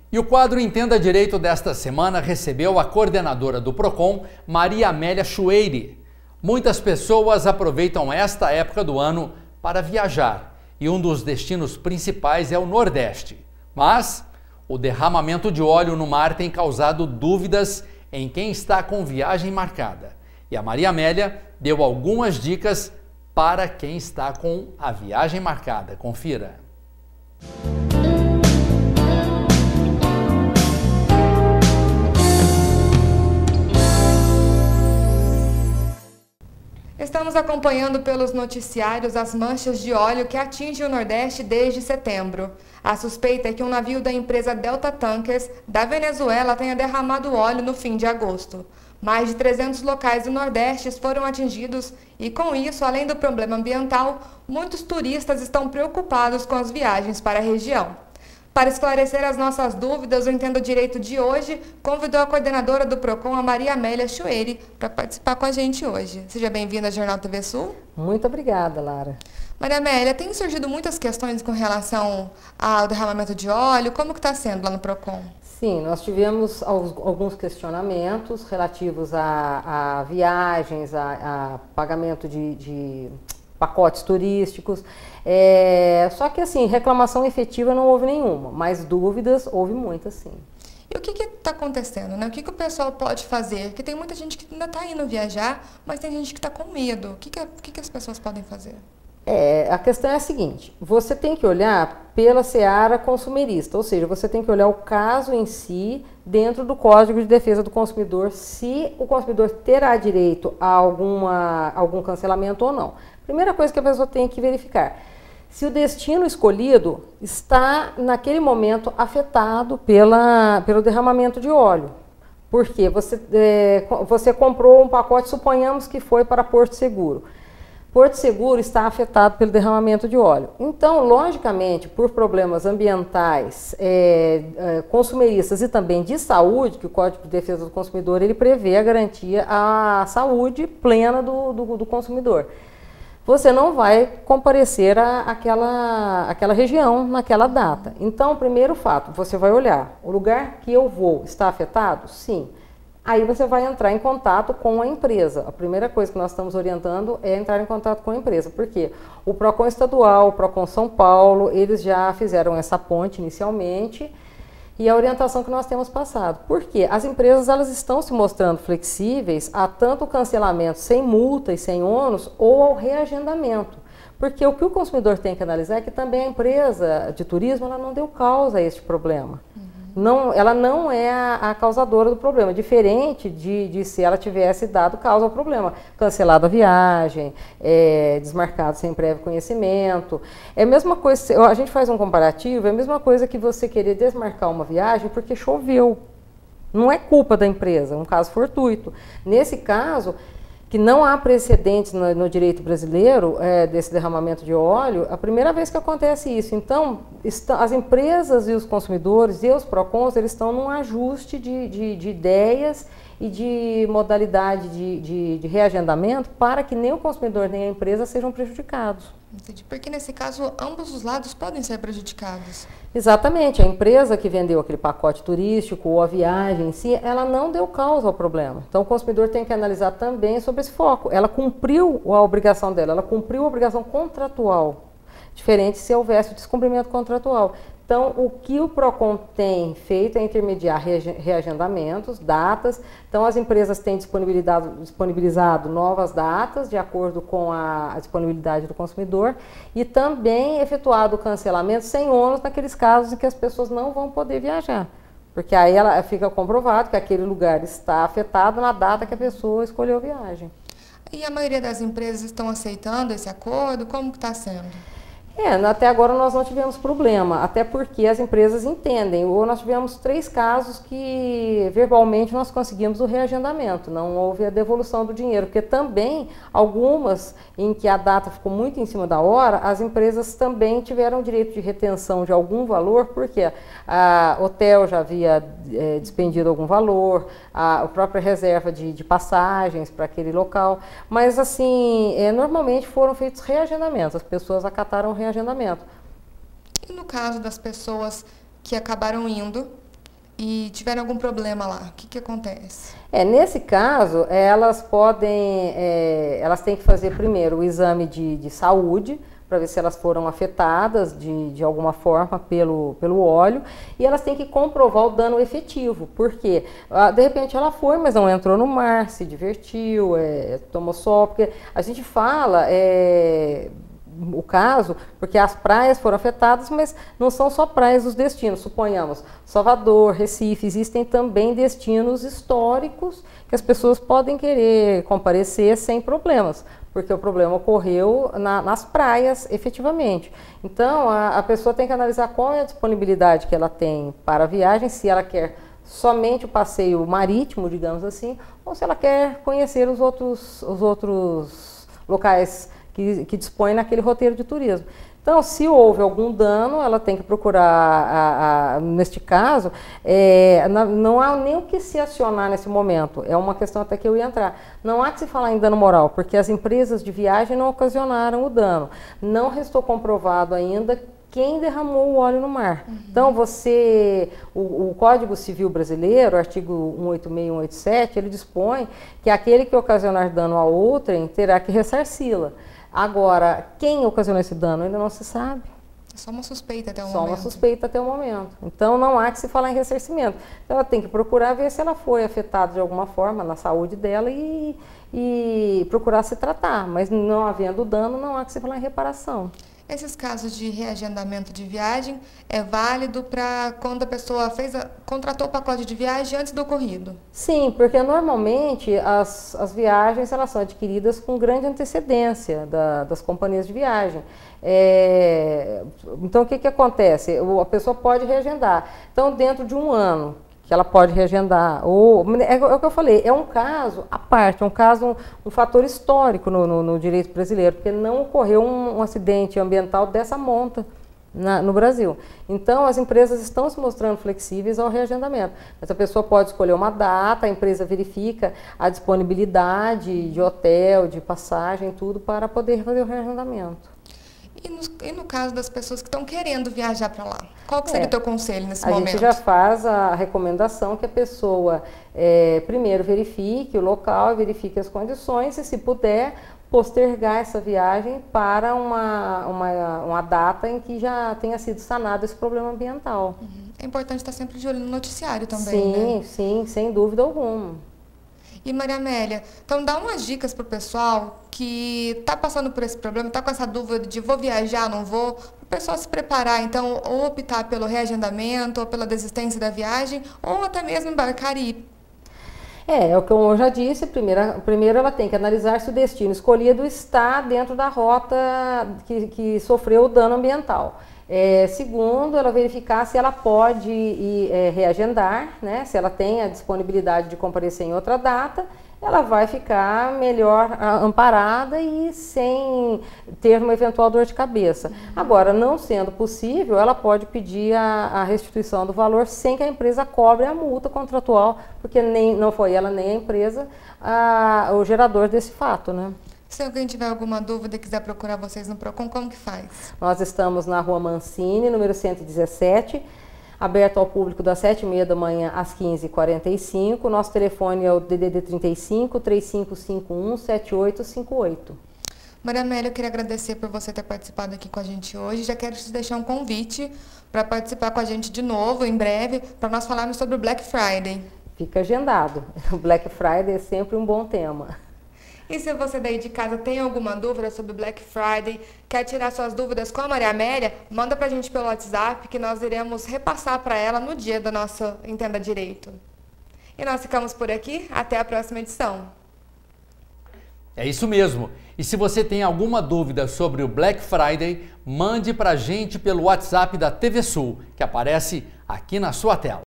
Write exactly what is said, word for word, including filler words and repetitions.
E o quadro Entenda Direito desta semana recebeu a coordenadora do Procon, Maria Amélia Chueiri. Muitas pessoas aproveitam esta época do ano para viajar e um dos destinos principais é o Nordeste. Mas o derramamento de óleo no mar tem causado dúvidas em quem está com viagem marcada. E a Maria Amélia deu algumas dicas para quem está com a viagem marcada. Confira. Estamos acompanhando pelos noticiários as manchas de óleo que atingem o Nordeste desde setembro. A suspeita é que um navio da empresa Delta Tankers da Venezuela tenha derramado óleo no fim de agosto. Mais de trezentos locais do Nordeste foram atingidos e, com isso, além do problema ambiental, muitos turistas estão preocupados com as viagens para a região. Para esclarecer as nossas dúvidas, o Entenda Direito de hoje convidou a coordenadora do Procon, a Maria Amélia Chueiri, para participar com a gente hoje. Seja bem-vinda ao Jornal T V Sul. Muito obrigada, Lara. Maria Amélia, tem surgido muitas questões com relação ao derramamento de óleo. Como que está sendo lá no Procon? Sim, nós tivemos alguns questionamentos relativos a, a viagens, a, a pagamento de, de pacotes turísticos. É, só que assim, reclamação efetiva não houve nenhuma, mas dúvidas houve muitas sim. E o que está acontecendo, né? O que, que o pessoal pode fazer? Porque tem muita gente que ainda está indo viajar, mas tem gente que está com medo. O que, que, o que, que as pessoas podem fazer? É, a questão é a seguinte, você tem que olhar pela seara consumerista, ou seja, você tem que olhar o caso em si dentro do Código de Defesa do Consumidor, se o consumidor terá direito a alguma, algum cancelamento ou não. Primeira coisa que a pessoa tem que verificar, se o destino escolhido está naquele momento afetado pela, pelo derramamento de óleo. Porque você, é, você comprou um pacote, suponhamos que foi para Porto Seguro. Porto Seguro está afetado pelo derramamento de óleo. Então, logicamente, por problemas ambientais, é, é, consumeristas e também de saúde, que o Código de Defesa do Consumidor ele prevê a garantia à saúde plena do, do, do consumidor. Você não vai comparecer à, àquela, àquela região naquela data. Então, primeiro fato, você vai olhar, o lugar que eu vou está afetado? Sim. Aí você vai entrar em contato com a empresa. A primeira coisa que nós estamos orientando é entrar em contato com a empresa. Por quê? O Procon Estadual, o Procon São Paulo, eles já fizeram essa ponte inicialmente e a orientação que nós temos passado. Por quê? As empresas elas estão se mostrando flexíveis a tanto o cancelamento sem multa e sem ônus ou ao reagendamento. Porque o que o consumidor tem que analisar é que também a empresa de turismo ela não deu causa a este problema. Não, ela não é a, a causadora do problema, diferente de, de se ela tivesse dado causa ao problema, cancelado a viagem, é, desmarcado sem prévio conhecimento. É a mesma coisa, a gente faz um comparativo, é a mesma coisa que você querer desmarcar uma viagem porque choveu. Não é culpa da empresa, é um caso fortuito. Nesse caso, que não há precedentes no, no direito brasileiro é, desse derramamento de óleo, a primeira vez que acontece isso. Então, está, as empresas e os consumidores e os PROCONs, eles estão num ajuste de, de, de ideias e de modalidade de, de, de reagendamento para que nem o consumidor nem a empresa sejam prejudicados. Entendi. Porque nesse caso, ambos os lados podem ser prejudicados. Exatamente. A empresa que vendeu aquele pacote turístico ou a viagem em si, ela não deu causa ao problema. Então, o consumidor tem que analisar também sobre esse foco. Ela cumpriu a obrigação dela, ela cumpriu a obrigação contratual. Diferente se houvesse o descumprimento contratual. Então, o que o Procon tem feito é intermediar reagendamentos, datas. Então, as empresas têm disponibilizado, disponibilizado novas datas de acordo com a, a disponibilidade do consumidor e também efetuado o cancelamento sem ônus naqueles casos em que as pessoas não vão poder viajar. Porque aí ela fica comprovado que aquele lugar está afetado na data que a pessoa escolheu a viagem. E a maioria das empresas estão aceitando esse acordo? Como que está sendo? É, até agora nós não tivemos problema, até porque as empresas entendem. Ou nós tivemos três casos que verbalmente nós conseguimos o reagendamento, não houve a devolução do dinheiro, porque também algumas em que a data ficou muito em cima da hora, as empresas também tiveram direito de retenção de algum valor, porque a hotel já havia é, despendido algum valor, a, a própria reserva de, de passagens para aquele local, mas assim, é, normalmente foram feitos reagendamentos, as pessoas acataram o reagendamento. E no caso das pessoas que acabaram indo e tiverem algum problema lá, o que, que acontece? É, nesse caso, elas podem, é, elas têm que fazer primeiro o exame de, de saúde, para ver se elas foram afetadas de, de alguma forma pelo, pelo óleo, e elas têm que comprovar o dano efetivo, porque de repente ela foi, mas não entrou no mar, se divertiu, é, tomou sol, porque a gente fala... É, o caso, porque as praias foram afetadas, mas não são só praias dos destinos, suponhamos, Salvador, Recife, existem também destinos históricos que as pessoas podem querer comparecer sem problemas, porque o problema ocorreu na, nas praias efetivamente. Então, a, a pessoa tem que analisar qual é a disponibilidade que ela tem para a viagem, se ela quer somente o passeio marítimo, digamos assim, ou se ela quer conhecer os outros, os outros locais Que, que dispõe naquele roteiro de turismo. Então, se houve algum dano, ela tem que procurar, a, a, neste caso, é, na, não há nem o que se acionar nesse momento, é uma questão até que eu ia entrar. Não há que se falar em dano moral, porque as empresas de viagem não ocasionaram o dano. Não restou comprovado ainda quem derramou o óleo no mar. Uhum. Então, você, o, o Código Civil Brasileiro, artigo cento e oitenta e seis e cento e oitenta e sete, ele dispõe que aquele que ocasionar dano a outrem terá que ressarci-la. Agora, quem ocasionou esse dano ainda não se sabe. É só uma suspeita até o só momento. Só uma suspeita até o momento. Então, não há que se falar em ressarcimento. Então, ela tem que procurar ver se ela foi afetada de alguma forma na saúde dela e, e procurar se tratar. Mas não havendo dano, não há que se falar em reparação. Esses casos de reagendamento de viagem é válido para quando a pessoa fez a, contratou o pacote de viagem antes do ocorrido? Sim, porque normalmente as, as viagens elas são adquiridas com grande antecedência da, das companhias de viagem. É, então, o que, que acontece? A pessoa pode reagendar. Então, dentro de um ano, que ela pode reagendar, ou, é, é o que eu falei, é um caso à parte, é um caso, um, um fator histórico no, no, no direito brasileiro, porque não ocorreu um, um acidente ambiental dessa monta na, no Brasil. Então, as empresas estão se mostrando flexíveis ao reagendamento, mas a pessoa pode escolher uma data, a empresa verifica a disponibilidade de hotel, de passagem, tudo, para poder fazer o reagendamento. E no, e no caso das pessoas que estão querendo viajar para lá? Qual que seria é, o teu conselho nesse a momento? A gente já faz a recomendação que a pessoa é, primeiro verifique o local, verifique as condições e, se puder, postergar essa viagem para uma, uma, uma data em que já tenha sido sanado esse problema ambiental. Uhum. É importante estar sempre de olho no noticiário também, sim, né? Sim, sem dúvida alguma. E Maria Amélia, então dá umas dicas para o pessoal que está passando por esse problema, está com essa dúvida de vou viajar, não vou, para o pessoal se preparar, então, ou optar pelo reagendamento, ou pela desistência da viagem, ou até mesmo embarcar e ir. É, é o que eu já disse, primeiro, primeiro ela tem que analisar se o destino escolhido está dentro da rota que, que sofreu o dano ambiental. É, segundo, ela verificar se ela pode ir, é, reagendar, né? Se ela tem a disponibilidade de comparecer em outra data, ela vai ficar melhor amparada e sem ter uma eventual dor de cabeça. Agora, não sendo possível, ela pode pedir a, a restituição do valor sem que a empresa cobre a multa contratual, porque nem, não foi ela nem a empresa a, o gerador desse fato, né? Se alguém tiver alguma dúvida e quiser procurar vocês no Procon, como que faz? Nós estamos na Rua Mancini, número cento e dezessete, aberto ao público das sete e meia da manhã às quinze e quarenta e cinco. Nosso telefone é o D D D trinta e cinco, três cinco cinco um, sete oito cinco oito. Maria Amélia, eu queria agradecer por você ter participado aqui com a gente hoje. Já quero te deixar um convite para participar com a gente de novo, em breve, para nós falarmos sobre o Black Friday. Fica agendado. O Black Friday é sempre um bom tema. E se você daí de casa tem alguma dúvida sobre o Black Friday, quer tirar suas dúvidas com a Maria Amélia, manda pra gente pelo WhatsApp que nós iremos repassar para ela no dia da nossa Entenda Direito. E nós ficamos por aqui, até a próxima edição. É isso mesmo. E se você tem alguma dúvida sobre o Black Friday, mande pra gente pelo WhatsApp da T V Sul, que aparece aqui na sua tela.